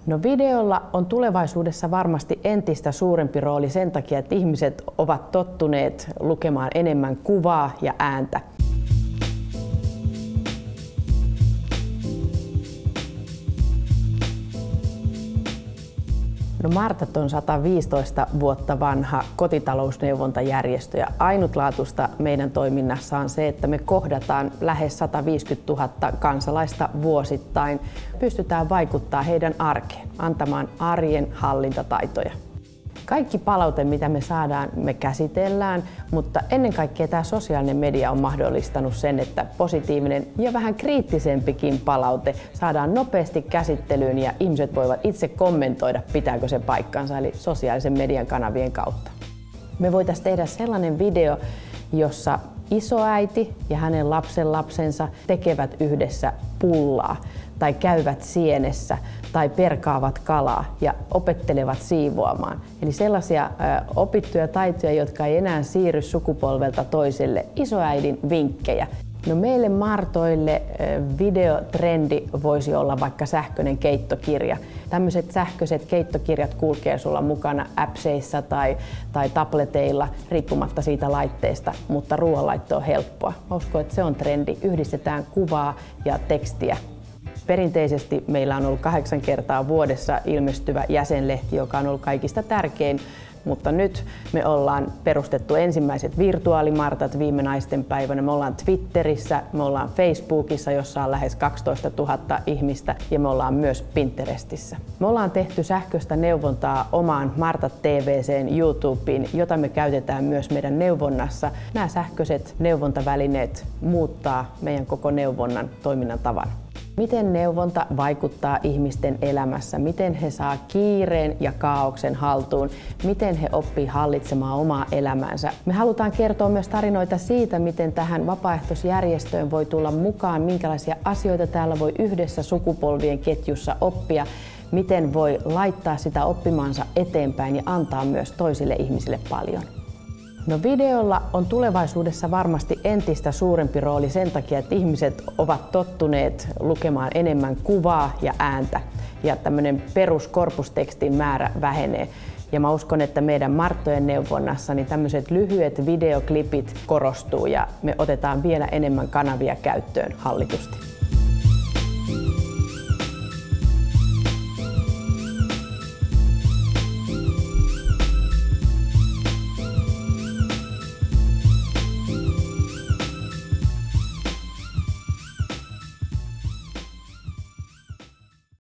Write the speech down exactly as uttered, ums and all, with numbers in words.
No videolla on tulevaisuudessa varmasti entistä suurempi rooli sen takia, että ihmiset ovat tottuneet lukemaan enemmän kuvaa ja ääntä. No Martat on sata viisitoista vuotta vanha kotitalousneuvontajärjestö ja ainutlaatuista meidän toiminnassa on se, että me kohdataan lähes sata viisikymmentätuhatta kansalaista vuosittain. Pystytään vaikuttamaan heidän arkeen, antamaan arjen hallintataitoja. Kaikki palaute, mitä me saadaan, me käsitellään, mutta ennen kaikkea tämä sosiaalinen media on mahdollistanut sen, että positiivinen ja vähän kriittisempikin palaute saadaan nopeasti käsittelyyn ja ihmiset voivat itse kommentoida, pitääkö se paikkansa, eli sosiaalisen median kanavien kautta. Me voitaisiin tehdä sellainen video, jossa isoäiti ja hänen lapsenlapsensa tekevät yhdessä pullaa tai käyvät sienessä tai perkaavat kalaa ja opettelevat siivoamaan. Eli sellaisia ö, opittuja taitoja, jotka ei enää siirry sukupolvelta toiselle, isoäidin vinkkejä. No meille Martoille videotrendi voisi olla vaikka sähköinen keittokirja. Tämmöiset sähköiset keittokirjat kulkee sulla mukana appseissa tai, tai tableteilla, riippumatta siitä laitteesta, mutta ruoanlaitto on helppoa. Mä uskon, että se on trendi. Yhdistetään kuvaa ja tekstiä. Perinteisesti meillä on ollut kahdeksan kertaa vuodessa ilmestyvä jäsenlehti, joka on ollut kaikista tärkein. Mutta nyt me ollaan perustettu ensimmäiset virtuaalimartat viime naistenpäivänä. Me ollaan Twitterissä, me ollaan Facebookissa, jossa on lähes kaksitoista tuhatta ihmistä ja me ollaan myös Pinterestissä. Me ollaan tehty sähköistä neuvontaa omaan Martat T V:seen YouTubeen, jota me käytetään myös meidän neuvonnassa. Nämä sähköiset neuvontavälineet muuttaa meidän koko neuvonnan toiminnan tavan. Miten neuvonta vaikuttaa ihmisten elämässä, miten he saa kiireen ja kaaoksen haltuun, miten he oppii hallitsemaan omaa elämäänsä. Me halutaan kertoa myös tarinoita siitä, miten tähän vapaaehtoisjärjestöön voi tulla mukaan, minkälaisia asioita täällä voi yhdessä sukupolvien ketjussa oppia, miten voi laittaa sitä oppimaansa eteenpäin ja antaa myös toisille ihmisille paljon. No videolla on tulevaisuudessa varmasti entistä suurempi rooli sen takia, että ihmiset ovat tottuneet lukemaan enemmän kuvaa ja ääntä ja tämmöinen peruskorpustekstin määrä vähenee. Ja mä uskon, että meidän Marttojen neuvonnassa niin tämmöiset lyhyet videoklipit korostuu ja me otetaan vielä enemmän kanavia käyttöön hallitusti.